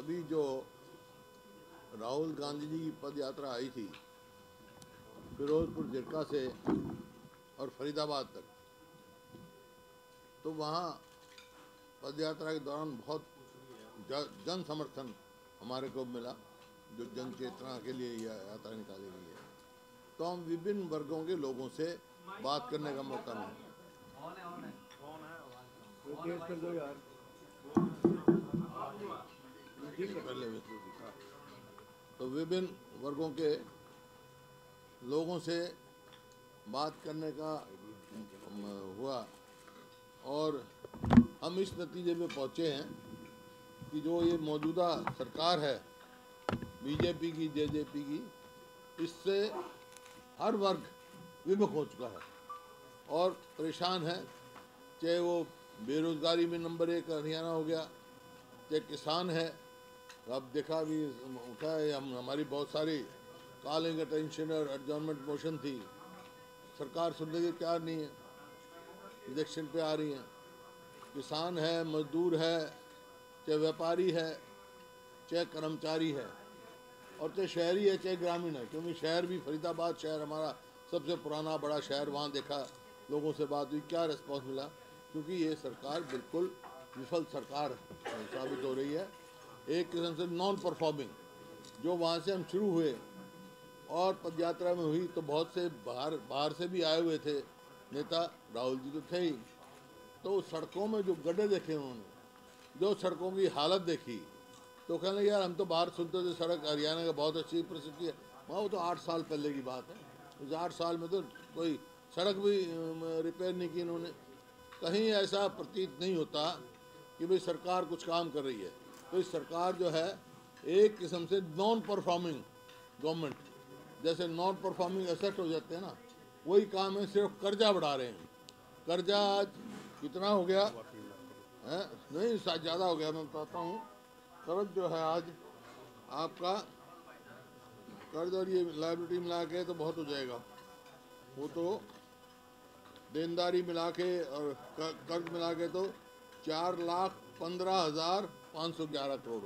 अभी जो राहुल गांधी जी की पद यात्रा आई थी फिरोजपुर जिरका से और फरीदाबाद तक, तो वहाँ पद यात्रा के दौरान बहुत जन समर्थन हमारे को मिला, जो जन चेतना के लिए यह यात्रा निकाली गई है। तो हम विभिन्न वर्गों के लोगों से बात करने का मौका मिला। तो विभिन्न वर्गों के लोगों से बात करने का हुआ और हम इस नतीजे पे पहुँचे हैं कि जो ये मौजूदा सरकार है बीजेपी की, जेजेपी की, इससे हर वर्ग विमुख हो चुका है और परेशान है। चाहे वो बेरोजगारी में नंबर 1 हरियाणा हो गया, चाहे किसान है, अब देखा भी उठा है, हमारी बहुत सारी कॉलिंग अटेंशन और एडजॉर्नमेंट मोशन थी, सरकार सुनने की तैयार नहीं है, इलेक्शन पे आ रही हैं। किसान है, मजदूर है, चाहे व्यापारी है, चाहे कर्मचारी है, और चाहे शहरी है चाहे ग्रामीण है, क्योंकि शहर भी फरीदाबाद शहर हमारा सबसे पुराना बड़ा शहर, वहाँ देखा, लोगों से बात हुई, क्या रिस्पॉन्स मिला, क्योंकि ये सरकार बिल्कुल विफल सरकार साबित हो रही है, एक किस्म से नॉन परफॉर्मिंग। जो वहाँ से हम शुरू हुए और पदयात्रा में हुई तो बहुत से बाहर से भी आए हुए थे नेता, राहुल जी तो थे ही, तो सड़कों में जो गड्ढे देखे उन्होंने, जो सड़कों की हालत देखी, तो कहने लगे यार हम तो बाहर सुनते थे सड़क हरियाणा का बहुत अच्छी प्रसिद्धि है, वहाँ वो तो 8 साल पहले की बात है, उस 8 साल में तो कोई सड़क भी रिपेयर नहीं की इन्होंने। कहीं ऐसा प्रतीत नहीं होता कि भाई सरकार कुछ काम कर रही है। तो इस सरकार जो है एक किस्म से नॉन परफॉर्मिंग गवर्नमेंट, जैसे नॉन परफॉर्मिंग एसेट हो जाते हैं ना, वही काम है, सिर्फ कर्जा बढ़ा रहे हैं। कर्जा आज कितना हो गया है? नहीं, ज़्यादा हो गया, मैं बताता हूँ। कर्ज जो है आज आपका, कर्ज और ये लाइबिलिटी मिला के तो बहुत हो जाएगा, वो तो देनदारी मिला के और कर्ज मिला के तो 4,15,511 करोड़।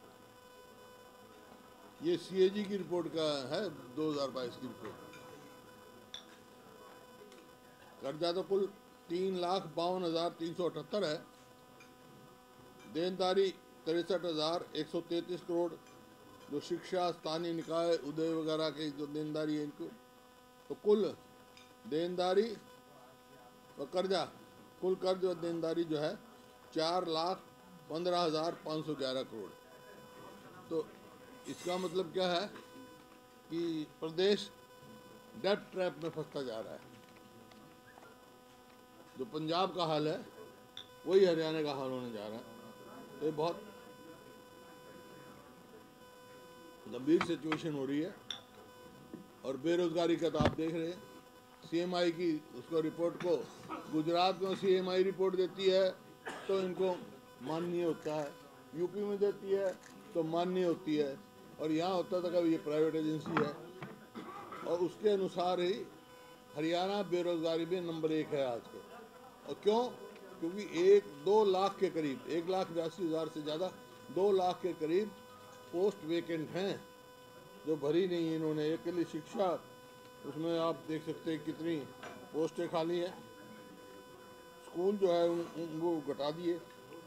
ये सीएजी की रिपोर्ट का है, 2022 की रिपोर्ट। कर्जा तो कुल 3,52,378 है, देनदारी 63,133 करोड़, जो शिक्षा, स्थानीय निकाय, उदय वगैरह की जो देनदारी है इनको, तो कुल देनदारी और कर्जा, कुल कर्ज और देनदारी जो है 4,15,511 करोड़। तो इसका मतलब क्या है कि प्रदेश डेट ट्रैप में फंसता जा रहा है। जो पंजाब का हाल है वही हरियाणा का हाल होने जा रहा है। तो ये बहुत गंभीर सिचुएशन हो रही है। और बेरोजगारी का तो आप देख रहे हैं, सीएमआई की उसको रिपोर्ट को, गुजरात में सीएमआई रिपोर्ट देती है तो इनको माननीय होता है, यूपी में देती है तो मान्य होती है, और यहाँ होता था कि ये प्राइवेट एजेंसी है। और उसके अनुसार ही हरियाणा बेरोजगारी में नंबर 1 है आज के। और क्यों? क्योंकि 2 लाख के करीब, 1,82,000 से ज़्यादा, 2 लाख के करीब पोस्ट वेकेंट हैं जो भरी नहीं है इन्होंने। एक के लिए शिक्षा, उसमें आप देख सकते हैं कितनी पोस्टें खाली हैं। स्कूल जो है वो घटा दिए,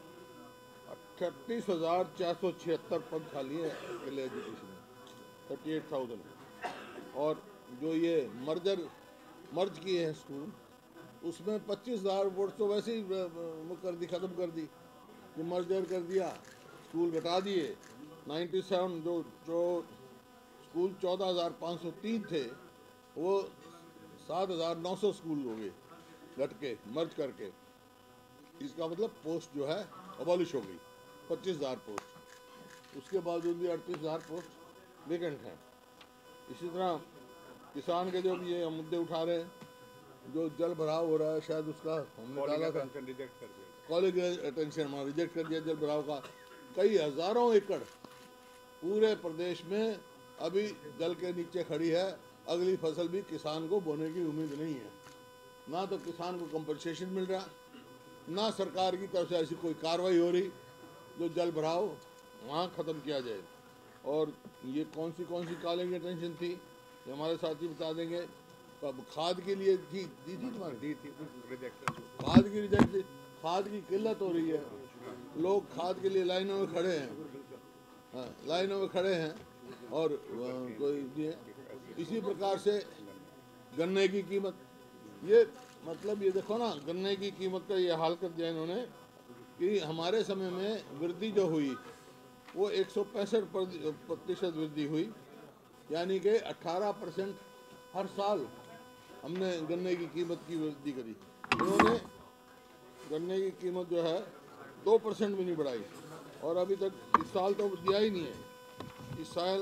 38,476 पद खाली है के लिए एजुकेशन में, 38,000। और जो ये मर्ज किए हैं स्कूल, उसमें 25,000 वोट तो वैसे ही ख़त्म कर दी, जो मर्जर कर दिया, स्कूल घटा दिए। 97 जो स्कूल 14,503 थे वो 7,900 स्कूल हो गए घट के, मर्ज करके। इसका मतलब पोस्ट जो है अबॉलिश हो गई, 25,000 पोस्ट। उसके बावजूद भी 38,000 पोस्ट वेकेंट हैं। इसी तरह किसान के जो भी ये मुद्दे उठा रहे हैं, जो जल भराव हो रहा है, शायद उसका हमने डाला था, कॉलेज अटेंशन हमारा रिजेक्ट कर दिया जल भराव का। कई हज़ारों एकड़ पूरे प्रदेश में अभी जल के नीचे खड़ी है। अगली फसल भी किसान को बोने की उम्मीद नहीं है, ना तो किसान को कंपनसेशन मिल रहा, ना सरकार की तरफ से ऐसी कोई कार्रवाई हो रही जो जल भराव वहाँ ख़त्म किया जाए। और ये कौन सी कॉलिंग अटेंशन थी, ये हमारे साथी बता देंगे। अब खाद के लिए दी थी तुम्हारी, दी थी, रिजेक्ट। खाद की रिजेक्ट थी। खाद की किल्लत हो रही है, लोग खाद के लिए लाइनों में खड़े हैं, हाँ लाइनों में खड़े हैं और कोई नहीं है। इसी प्रकार से गन्ने की कीमत, ये मतलब ये देखो ना, गन्ने की कीमत का ये हाल कर दिया इन्होंने कि हमारे समय में वृद्धि जो हुई वो 165% वृद्धि हुई, यानी कि 18% हर साल हमने गन्ने की कीमत की वृद्धि करी। इन्होंने गन्ने की कीमत जो है 2% भी नहीं बढ़ाई, और अभी तक इस साल तो दिया ही नहीं है। इस साल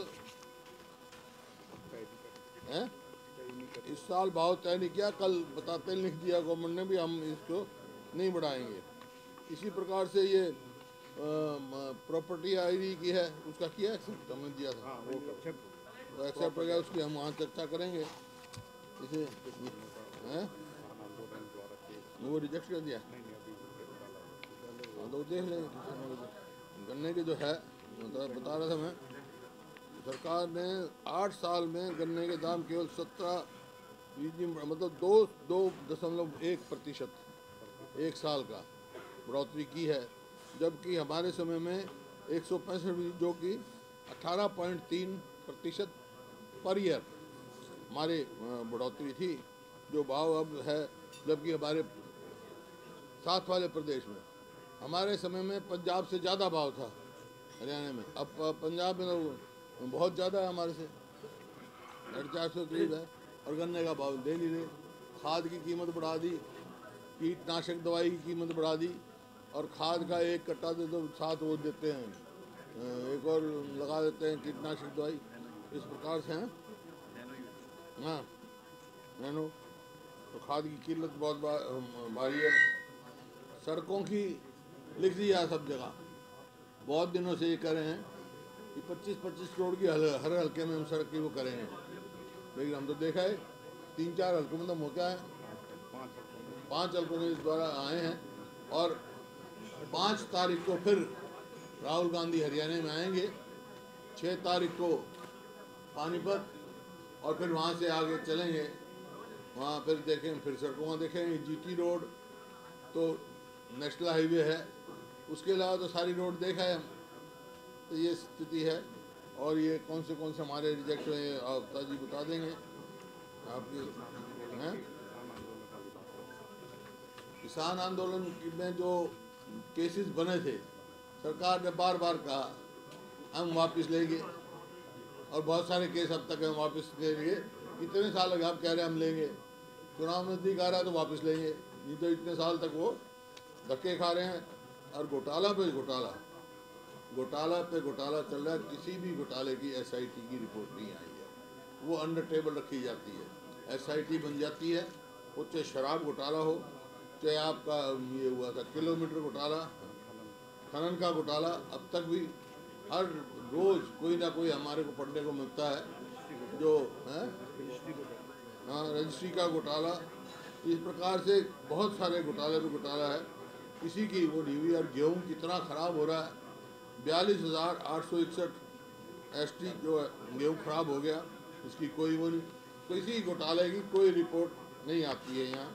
है, इस साल भाव तय नहीं किया, कल बताते लिख दिया गवर्नमेंट ने भी हम इसको नहीं बढ़ाएंगे। इसी प्रकार से ये प्रॉपर्टी आईडी की है, उसका किया एक्सेप्ट, हमने दिया था, हाँ, वो एक्सेप्ट हो गया, उसकी हम वहाँ चर्चा करेंगे। इसे हैं वो रिजेक्ट कर दिया, हाँ तो देख लेंगे। गन्ने के जो है बता रहा था मैं, सरकार ने 8 साल में गन्ने के दाम केवल 17 मतलब 2.1% एक साल का बढ़ोतरी की है, जबकि हमारे समय में 165, जो कि 18.3% पर ईयर हमारे बढ़ोतरी थी, जो भाव अब है। जबकि हमारे साथ वाले प्रदेश में, हमारे समय में पंजाब से ज़्यादा भाव था हरियाणा में, अब पंजाब में तो बहुत ज़्यादा है, हमारे से 450 करीब है, और गन्ने का भाव दे नहीं रहे। खाद की कीमत बढ़ा दी, कीटनाशक दवाई की कीमत बढ़ा दी, और खाद का एक कट्टा दे तो साथ वो देते हैं, एक और लगा देते हैं कीटनाशक दवाई, इस प्रकार से हैं। हाँ नैनो, तो खाद की किल्लत बहुत भारी है। सड़कों की लिख दिया सब जगह, बहुत दिनों से ये कर रहे हैं कि 25-25 करोड़ की हर हल्के में हम सड़क की वो करेंगे, लेकिन हम तो देखा है 3-4 हल्कों में तो मौका है, 5 हल्कों में इस द्वारा आए हैं। और 5 तारीख को फिर राहुल गांधी हरियाणा में आएंगे, 6 तारीख को पानीपत, और फिर वहाँ से आगे चलेंगे, वहाँ फिर देखें, फिर सड़कों देखेंगे। जीटी रोड तो नेशनल हाईवे है, उसके अलावा तो सारी रोड देखा है। तो ये स्थिति है, और ये कौन से हमारे रिजेक्ट हुए आपता जी बता देंगे आपके हैं। किसान आंदोलन में जो केसेस बने थे, सरकार ने बार बार कहा हम वापस लेंगे, और बहुत सारे केस अब तक हम वापस लेंगे। इतने साल लगे, आप कह रहे हैं हम लेंगे, चुनाव नज़दीक आ रहा है तो वापस लेंगे, नहीं तो इतने साल तक वो धक्के खा रहे हैं। और घोटाला पे घोटाला, घोटाला पे घोटाला चल रहा है। किसी भी घोटाले की SIT की रिपोर्ट नहीं आई है, वो अंडर टेबल रखी जाती है, SIT बन जाती है। वो चाहे शराब घोटाला हो, चाहे आपका ये हुआ था किलोमीटर घोटाला, खनन का घोटाला, अब तक भी हर रोज़ कोई ना कोई हमारे को पढ़ने को मिलता है जो है। हाँ, रजिस्ट्री का घोटाला, इस प्रकार से बहुत सारे घोटाले पे घोटाला है, किसी की वो नहीं हुई। और गेहूँ कितना ख़राब हो रहा है, 42,861 ST जो है गेहूँ ख़राब हो गया, इसकी कोई वो नहीं, किसी घोटाले की कोई रिपोर्ट नहीं आती है। यहाँ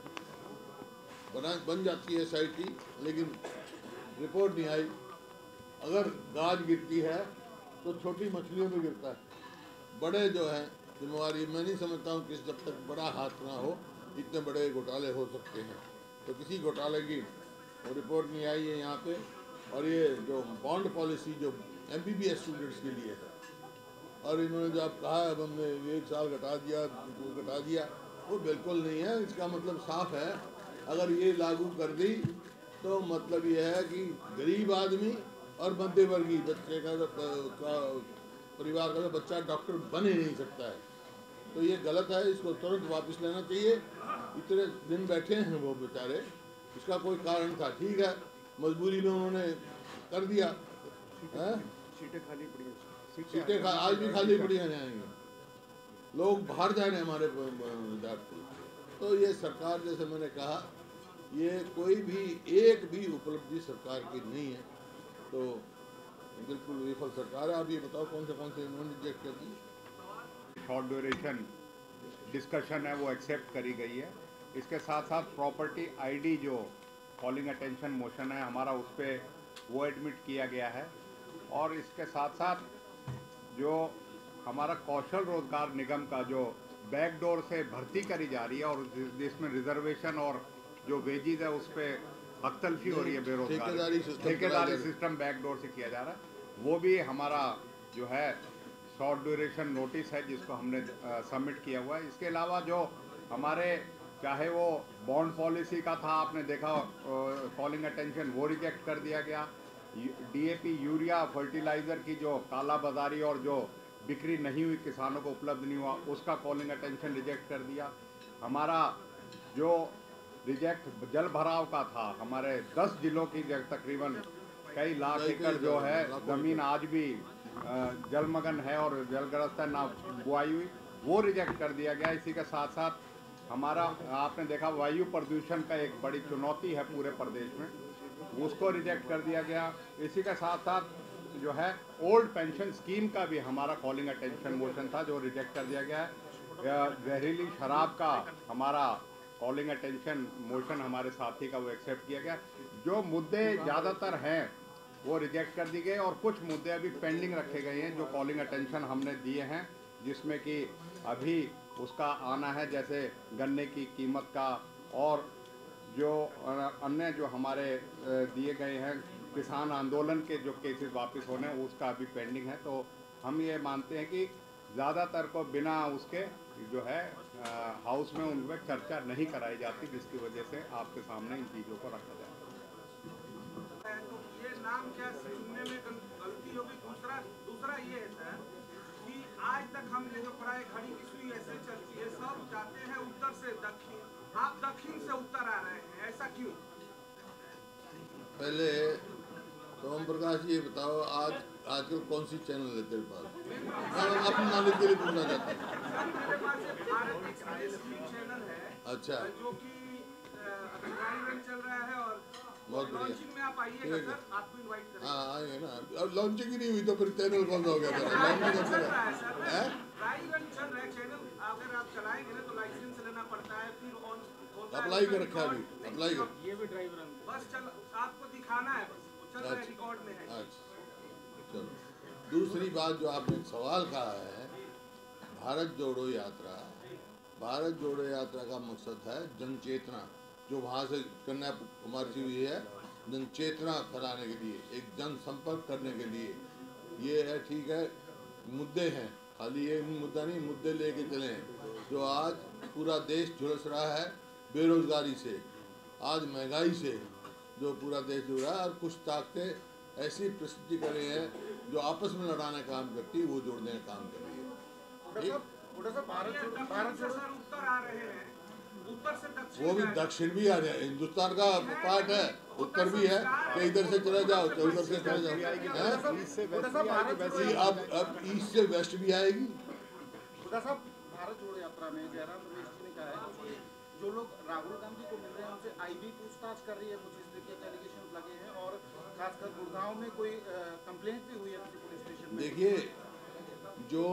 बन जाती है SIT, लेकिन रिपोर्ट नहीं आई। अगर गाज गिरती है तो छोटी मछलियों में गिरता है, बड़े जो है जिम्मेवारी, मैं नहीं समझता हूँ कि जब तक बड़ा हाथ ना हो इतने बड़े घोटाले हो सकते हैं। तो किसी घोटाले की रिपोर्ट नहीं आई है यहाँ पे। और ये जो बॉन्ड पॉलिसी जो MBBS स्टूडेंट्स के लिए है, और इन्होंने जो आप कहा अब हमने 1 साल घटा दिया, वो बिल्कुल नहीं है। इसका मतलब साफ है, अगर ये लागू कर दी तो मतलब ये है कि गरीब आदमी और मध्यवर्गीय बच्चे का परिवार का तो बच्चा डॉक्टर बन ही नहीं सकता है। तो ये गलत है, इसको तुरंत वापस लेना चाहिए। इतने दिन बैठे हैं वो बेचारे, इसका कोई कारण था, ठीक है, मजबूरी में उन्होंने कर दिया है। सीटें खाली पड़ी हैं, सीटें आज भी खाली पड़ी हैं, जाएंगे लोग बाहर जा रहे हैं हमारे विद्यार्थी। तो ये सरकार, जैसे मैंने कहा, ये कोई भी एक भी उपलब्धि सरकार की नहीं है। तो बिल्कुल विफल सरकार है। आप ये बताओ कौन से इन्होंने रिजेक्ट कर दी? शॉर्ट ड्यूरेशन डिस्कशन है वो एक्सेप्ट करी गई है। इसके साथ साथ प्रॉपर्टी आईडी जो कॉलिंग अटेंशन मोशन है हमारा, उस पर वो एडमिट किया गया है। और इसके साथ साथ जो हमारा कौशल रोजगार निगम का जो बैकडोर से भर्ती करी जा रही है और जिसमें रिजर्वेशन और जो वेजेस है उस पर हकतलफी हो रही है, बेरोजगार ठेकेदारी सिस्टम बैकडोर से किया जा रहा है, वो भी हमारा जो है शॉर्ट ड्यूरेशन नोटिस है जिसको हमने सबमिट किया हुआ है। इसके अलावा जो हमारे चाहे वो बॉन्ड पॉलिसी का था, आपने देखा कॉलिंग अटेंशन, वो रिजेक्ट कर दिया गया। डीएपी यूरिया फर्टिलाइज़र की जो काला बाजारी और जो बिक्री नहीं हुई, किसानों को उपलब्ध नहीं हुआ, उसका कॉलिंग अटेंशन रिजेक्ट कर दिया। हमारा जो रिजेक्ट जल भराव का था, हमारे 10 जिलों की तकरीबन कई लाख एकड़ जो है ज़मीन आज भी जलमग्न है और जलग्रस्त है, ना बुआई हुई, वो रिजेक्ट कर दिया गया। इसी के साथ साथ हमारा आपने देखा वायु प्रदूषण का एक बड़ी चुनौती है पूरे प्रदेश में, उसको रिजेक्ट कर दिया गया। इसी के साथ साथ जो है ओल्ड पेंशन स्कीम का भी हमारा कॉलिंग अटेंशन मोशन था जो रिजेक्ट कर दिया गया है। जहरीली शराब का हमारा कॉलिंग अटेंशन मोशन हमारे साथी का वो एक्सेप्ट किया गया। जो मुद्दे ज़्यादातर हैं वो रिजेक्ट कर दिए गए और कुछ मुद्दे अभी पेंडिंग रखे गए हैं जो कॉलिंग अटेंशन हमने दिए हैं, जिसमें कि अभी उसका आना है, जैसे गन्ने की कीमत का और जो अन्य जो हमारे दिए गए हैं किसान आंदोलन के जो केसेस वापस होने हैं उसका अभी पेंडिंग है। तो हम ये मानते हैं कि ज़्यादातर को बिना उसके जो है हाउस में उन पर चर्चा नहीं कराई जाती, जिसकी वजह से आपके सामने इन चीज़ों को रखा जाए। तो ये नाम क्या सुनने में गलती होगी। दूसरा ये है कि आज तक हम ये जो पढ़ाई खड़ी की सुई ऐसे चलती है, सब जाते हैं उत्तर से दक्षिण, आप दक्षिण से उत्तर आ रहे हैं, ऐसा क्यों? पहले तो ओम प्रकाश ये बताओ, आजकल कौन सी चैनल है तेरे पास? मैं अपनी नॉलेज के लिए पूछना चाहता हूँ। मेरे पास एक भारत एक्सप्रेस चैनल है, अच्छा, जो कि रन चल रहा है और बहुत बढ़िया। लॉन्चिंग में आप आइएगा सर, आपको इनवाइट करेंगे। हाँ आएंगे ना, अब लॉन्चिंग ही नहीं हुई तो फिर चैनल कौन सा हो गया? लॉन्चिंग चल रहा है सर, ड्राई रन चल रहा है चैनल, अगर आप चलाएंगे ना तो लाइसेंस लेना पड़ता है, फिर ऑन अप्लाई कर रखा है अभी, अप्लाई कर, ये भी ड्राइव रन बस चल आपको दिखाना है, बस चल रहा है, रिकॉर्ड में है। अच्छा चलो, दूसरी बात जो आपने सवाल कहा है, भारत जोड़ो यात्रा, भारत जोड़ो यात्रा का मकसद है जन चेतना, जो वहाँ से कन्याकुमारी हुई है, जन चेतना फैलाने के लिए, एक जन संपर्क करने के लिए ये है। ठीक है, मुद्दे हैं, खाली ये मुद्दा नहीं, मुद्दे लेके चले हैं। जो आज पूरा देश झुलस रहा है बेरोजगारी से, आज महंगाई से जो पूरा देश जुड़ रहा है, और कुछ ताकतें ऐसी प्रस्तुति कर रही हैं जो आपस में लड़ाने का काम करती है, वो जोड़ने का काम कर रही है। भारत से सर उत्तर आ रहे हैं, उत्तर से दक्षिण, वो भी दक्षिण भी आ रहा है, हिंदुस्तान का पार्ट है, उत्तर भी है कि इधर से चले जाओ तो उधर से चले जाओ। अब ईस्ट से वेस्ट भी आएगी। भारत जोड़ो यात्रा में जयराम रमेश जी ने कहा है कि जो लोग राहुल गांधी को मिल रहे हैं उनसे आईबी पूछताछ कर रही है, कुछ इस तरीके के एलिगेशन लगे हैं और खासकर गुड़गांव में कोई कंप्लेंट भी हुई है किसी पुलिस स्टेशन में। देखिए, जो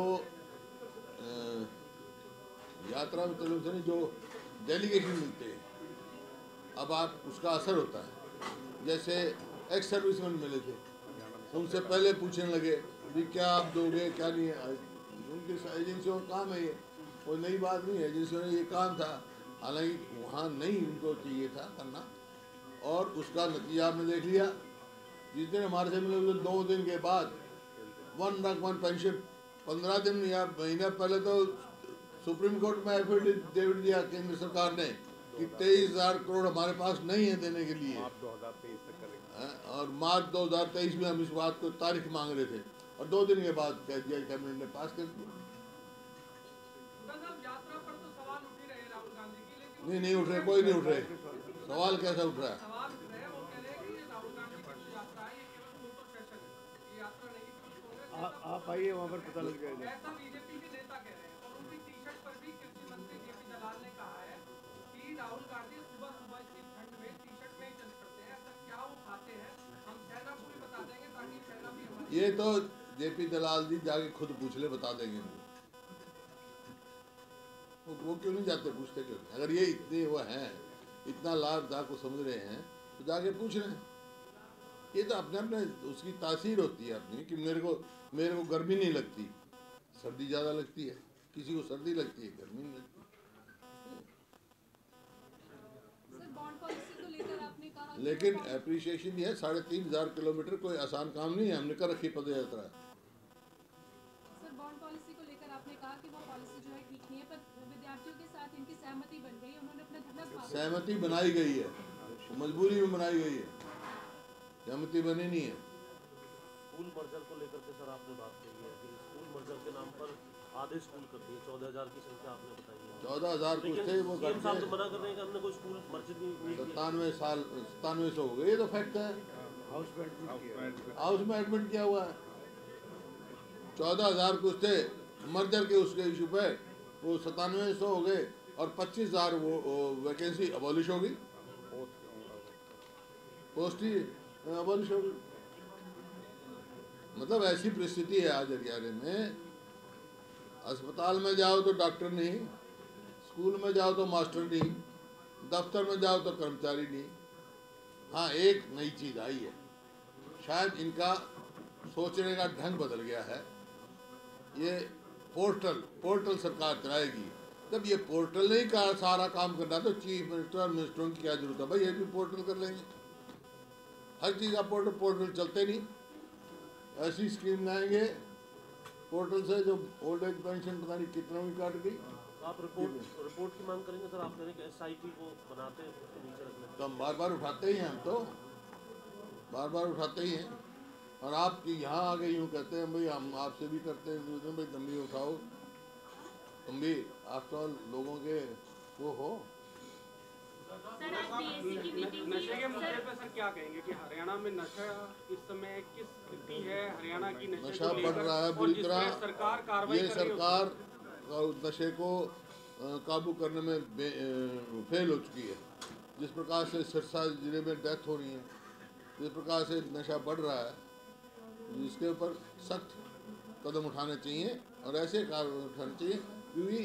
यात्रा में तरफ से जो डेलीगेशन मिलते हैं, अब आप उसका असर होता है। जैसे एक्स सर्विसमैन मिले थे, उनसे पहले पूछने लगे भी क्या आप दोगे क्या नहीं है, उनकी एजेंसियों का काम है ये, कोई नई बात नहीं है, एजेंसियों ने ये काम था, हालांकि वहाँ नहीं उनको चाहिए था करना, और उसका नतीजा आपने देख लिया। जिस दिन हमारे से मिले 2 दिन के बाद 1 लाख 1 पेंशन, 15 दिन या महीना पहले तो सुप्रीम कोर्ट में एफिडेविट दिया केंद्र सरकार ने कि 23,000 करोड़ हमारे पास नहीं है देने के लिए, मार्च 2023 तक करेंगे, और मार्च 2023 में हम इस बात को तारीख मांग रहे थे, और 2 दिन के बाद कैबिनेट ने पास कर दिया। यात्रा पर तो सवाल उठ ही रहे राहुल गांधी की, लेकिन नहीं उठ रहे, कोई नहीं उठ रहे। सवाल कैसा उठ रहा है? सवाल उठ रहे हैं, वो कह रहे हैं कि ये राहुल गांधी की जो यात्रा है ये केवल फोटो सेशन है, ये यात्रा नहीं कि आप आइए वहाँ पर पता लग जाएगा। ऐसा बीजेपी के नेता कह रहे हैं। और उनकी टी शर्ट पर भी कृषि मंत्री जेपी दलाल ने कहा है कि राहुल गांधी सुबह सुबह इतनी ठंड में टी शर्ट में ही चल पड़ते हैं, ऐसा क्या वो खाते हैं, हम सेना को भी बता देंगे ताकि सेना भी हमारी ये तो जेपी दलाल जी जाके खुद पूछ ले, बता देंगे वो क्यों नहीं जाते, पूछते क्यों नहीं? अगर ये इतने वो हैं, इतना लाभदायक को समझ रहे हैं तो जाके पूछ रहे हैं। ये तो अपने अपने उसकी तासीर होती है अपनी, कि मेरे को गर्मी नहीं लगती, सर्दी ज़्यादा लगती है, किसी को सर्दी लगती है, गर्मी नहीं लगती। लेकिन एप्रिसिएशन ये है, 3,500 किलोमीटर कोई आसान काम नहीं है, हमने कर रखी पद यात्रा। सर बॉन्ड पॉलिसी को लेकर आपने कहा कि वो पॉलिसी जो है ठीक नहीं है, पर विद्यार्थियों के साथ इनकी सहमति बन गई, उन्होंने अपना धरना समाप्त। सहमति बनाई गई है, मजबूरी में बनाई गई है, सहमति बनी नहीं है। स्कूल मर्जर को लेकर के सर आपने बात कही है कि स्कूल मर्जर के नाम पर आधे स्कूल कर दिए, 14,000 की संख्या आपने बताई है। 14,000 कुछ थे वो सीएम साहब तो मना कर रहे हैं कि हमने कोई स्कूल मर्जर नहीं किया। 9700 हो गए, ये तो फैक्ट है। हाउस में एडमिट किया हुआ है। 14,000 कुछ थे मर्जर के उसके इशू पे, वो 9700 हो गए और 25,000 वो वैकेंसी अबॉलिश होगी, पोस्ट ही अबॉलिश होगी। मतलब ऐसी परिस्थिति है आज हरियाणा में, अस्पताल में जाओ तो डॉक्टर नहीं, स्कूल में जाओ तो मास्टर नहीं, दफ्तर में जाओ तो कर्मचारी नहीं। हाँ, एक नई चीज़ आई है, शायद इनका सोचने का ढंग बदल गया है। ये पोर्टल सरकार चलाएगी। जब ये पोर्टल नहीं का सारा काम करना तो चीफ मिनिस्टर और मिनिस्टरों की क्या जरूरत है भाई, ये भी पोर्टल कर लेंगे। हर चीज़ का पोर्टल चलते नहीं, ऐसी स्कीम लाएंगे पोर्टल से जो ओल्ड एज पेंशन पता नहीं कितना भी काट गई। आप रिपोर्ट की मांग करेंगे सर? आप कह रहे हैं कि SIT को बनाते हैं, उसके नीचे रखने। तो हम बार बार उठाते ही हैं, हम तो बार बार उठाते ही हैं। और आप यहाँ आगे यूँ कहते हैं भाई हम आपसे भी करते हैं, भाई तुम भी उठाओ, तुम भी आफ्टर ऑल लोगों के वो हो। नशे के मुद्दे पे सर क्या कहेंगे कि हरियाणा में नशा इस समय किस स्थिति है? हरियाणा की नशा बढ़ रहा है बुरी तरह। सरकार कार्रवाई ये सरकार नशे को काबू करने में फेल हो चुकी है। जिस प्रकार से सिरसा जिले में डेथ हो रही है, जिस प्रकार से नशा बढ़ रहा है, जिसके ऊपर सख्त कदम उठाने चाहिए और ऐसे कार्य उठाने चाहिए, क्योंकि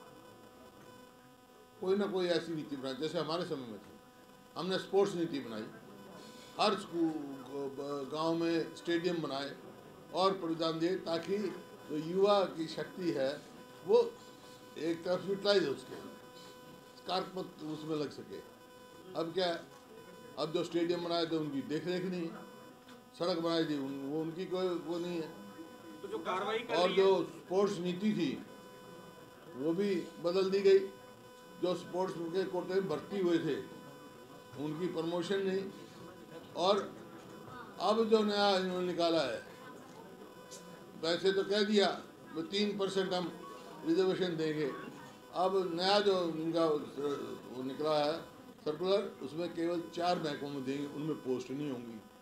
कोई ना कोई ऐसी नीति बनाई। जैसे हमारे समय में थी, हमने स्पोर्ट्स नीति बनाई, हर स्कूल गांव में स्टेडियम बनाए और परिधान दिए, ताकि जो युवा की शक्ति है वो एक तरफ यूटिलाइज हो सके, कार्य उसमें लग सके। अब क्या है, अब जो स्टेडियम बनाए थे उनकी देख रेख नहीं है, सड़क बनाई थी वो उनकी कोई वो नहीं है। तो जो कार्रवाई कर और जो स्पोर्ट्स नीति थी वो भी बदल दी गई। जो स्पोर्ट्स के कोटे में भर्ती हुए थे उनकी प्रमोशन नहीं। और अब जो नया इन्होंने निकाला है, वैसे तो कह दिया 3% हम रिजर्वेशन देंगे, अब नया जो इनका वो निकला है सर्कुलर, उसमें केवल 4 महकमों में देंगे, उनमें पोस्ट नहीं होंगी।